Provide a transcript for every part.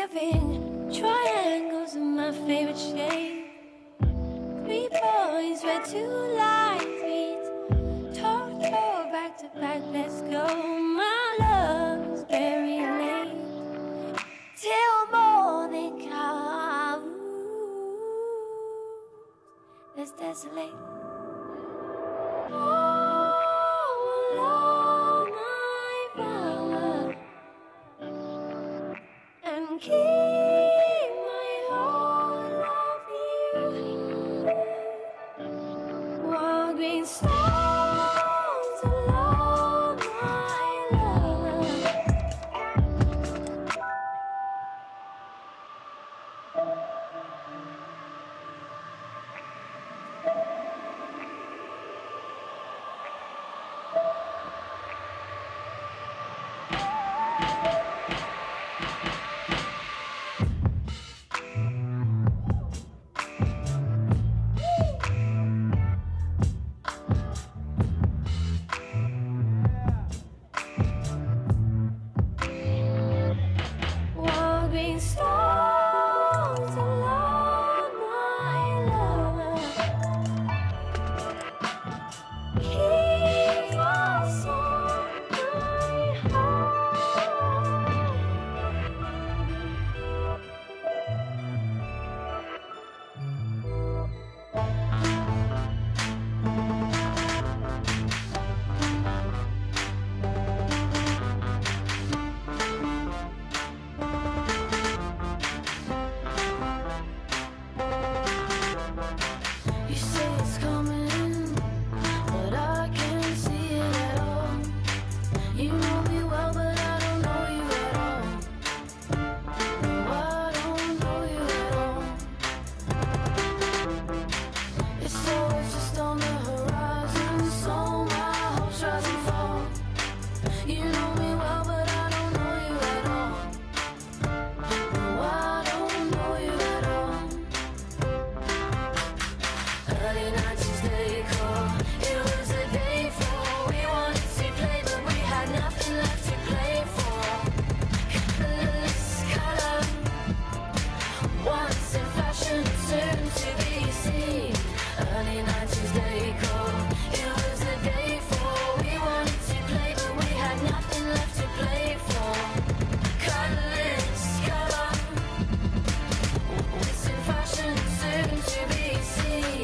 having triangles in my favorite shape. 3 points where 2 lines meet. Toto back to back, let's go. My love is very late till morning comes. Let's desolate. Oh, Lord, my power, and keep my whole love here. While green stones along my love. Walking stones along my love. Keep us on my heart. You say it's coming, but I can't see it at all. You know me well, but I don't know you at all. No, I don't know you at all. It's always just on the horizon, so my hopes rise and fall. You know me well, but I don't know you at all. No, I don't know you at all. Early 90s day call. It was a day for. We wanted to play, but we had nothing left to play for. Colorless color, once in fashion, soon to be seen. Early 90s day call. It was a day for. We wanted to play, but we had nothing left to play for. Colorless color, once in fashion, soon to be seen.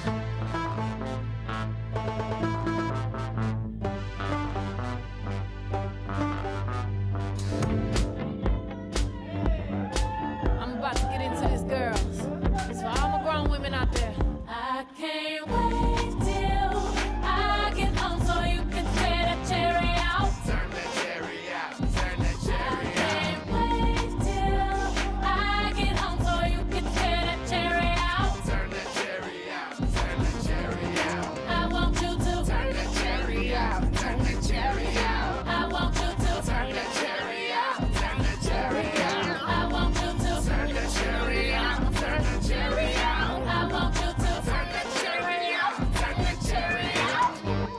I'm about to get into this, girls. It's for all my grown women out there. I can't wait till I get home so you can tear that cherry out. Turn that cherry out, turn that cherry I out. can't wait till I get home so you can tear that cherry out. Turn that cherry out, turn that cherry out. I want you to Turn that cherry out, turn that cherry out. I want you to Turn that cherry out, turn that cherry out. I want you to Turn that cherry out, turn that cherry out. I want you to Turn that cherry out, turn that cherry out.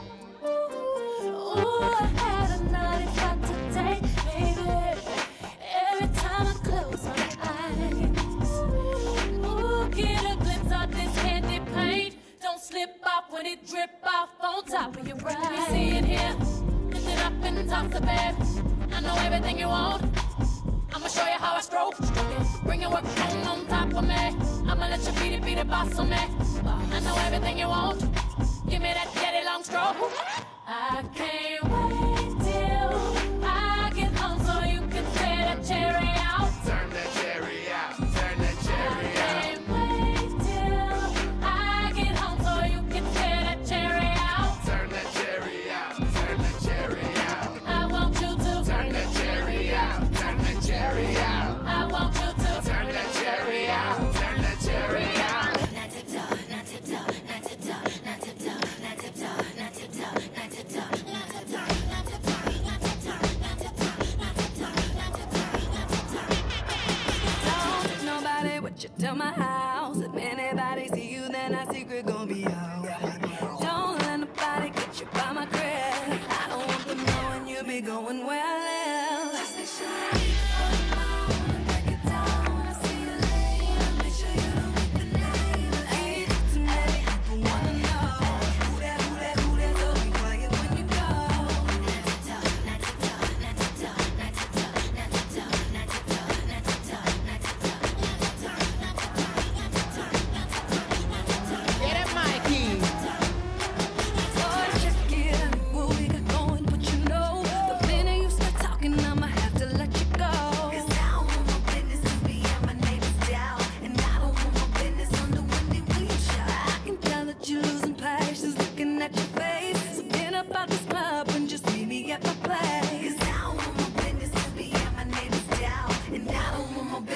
Ooh, I had a naughty thought today, baby. Every time I close my eyes, ooh, get a glimpse of this candy paint. Don't slip off when it drip off on top of your eyes. You see it here, lift it up and toss the bed. I know everything you want. I'ma show you how I stroke it. Bring your work on top of me. I'ma let you beat it, boss on me. I know everything you want. Give me that daddy long stroke. I can't wait till I get home so you can tear that cherry out. Turn that cherry out, turn that cherry I out. can't wait till I get home so you can tear that cherry out. Turn that cherry out, turn that cherry out. I want you to Turn that cherry out, turn that cherry out. I want you to Turn that cherry out, turn that cherry out. not tiptoe, not tiptoe, not tiptoe, not tiptoe, not tiptoe, not tiptoe, not tiptoe, not tiptoe, not tiptoe, not tiptoe, not tiptoe, not tiptoe, not tiptoe, not tiptoe. Don't tell nobody what you tell my house. If anybody see you, then our secret gon' be out. Don't let nobody get you by my crib. I don't want them knowing you be going where I live. Just make sure you put 'em on and break it down.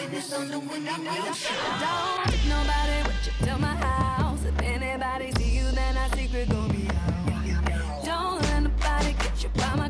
business on the window grill. Don't take nobody with you to my house. If anybody see you, then our secret gon' be out. Don't let nobody get you by my